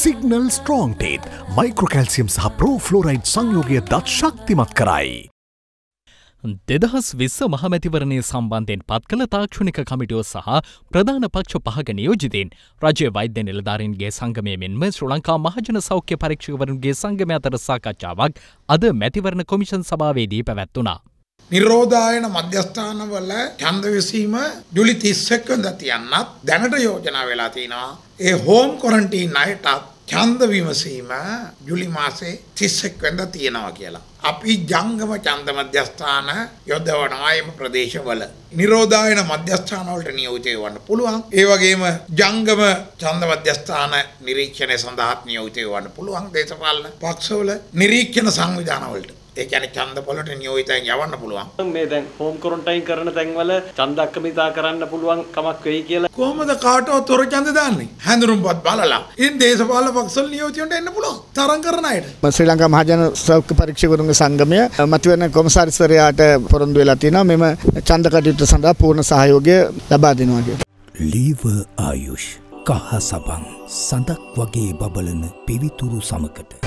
Signal strong ටීත් මයික්‍රෝකැල්සියම් සහ ප්‍රෝෆ්ලෝරයිඩ් සංයෝගය දත් ශක්තිමත් කරයි. 2020 මහමැතිවරණය සම්බන්ධයෙන් පත් කළ තාක්ෂණික කමිටුව සහ ප්‍රධාන පක්ෂ පහක නියෝජිතයින් රජයේ වෛද්‍ය නිලධාරීන්ගේ සංගමය මෙන්ම ශ්‍රී ලංකා මහජන සෞඛ්‍ය පරීක්ෂකවරුන්ගේ සංගමය අතර සාකච්ඡාවක් අද මැතිවරණ කොමිෂන් සභාවේදී පැවැත්වුණා. නිරෝධායන මධ්‍යස්ථානවල ඡන්ද විසීම ජූලි 31 වෙනිදා තියන්නත් දැනට යෝජනා වෙලා තිනවා. ඒ හෝම් ක්වොරන්ටයින් අයට ඡන්ද විමසීම ජූලි මාසේ 31 වෙනිදා තියෙනවා කියලා. අපි ජංගම ඡන්ද මධ්‍යස්ථාන යොදවනවා එම ප්‍රදේශවල. නිරෝධායන මධ්‍යස්ථාන වලට නියෝජිත වෙන්න පුළුවන්. ඒ වගේම ජංගම ඡන්ද මධ්‍යස්ථාන නිරීක්ෂණය සඳහා නියෝජිත වෙන්න පුළුවන් දේශපාලන පක්ෂවල නිරීක්ෂණ සංවිධාන වලට. ඒ කියන්නේ ඡන්ද පොළට නියෝජිතයන් යවන්න පුළුවන්. මේ දැන් හෝම් ක්වොරන්ටයින් කරන තැන්වල ඡන්ද අක්කමිතා කරන්න පුළුවන් කමක් වෙයි කියලා. කොහොමද කාටවත් තොර ඡන්ද දාන්නේ? හැඳුනුම්පත් බලලා. ඉතින් දේශපාලන පක්ෂවල නියෝජිතයන්ට එන්න පුළුවන්. තරම් කරන අයට. ශ්‍රී ලංකා මහජන සෞඛ්‍ය පරීක්ෂකවරුන්ගේ සංගමය මැතිවරණ කොමසාරිස්වරයාට පොරොන්දු වෙලා තියෙනවා මෙම ඡන්ද කටයුතු සඳහා පූර්ණ සහයෝගය ලබා දෙනවා කියලා. ලීව ආයුෂ් කහ සබන් සඳක් වගේ බබලන පිවිතුරු සමකට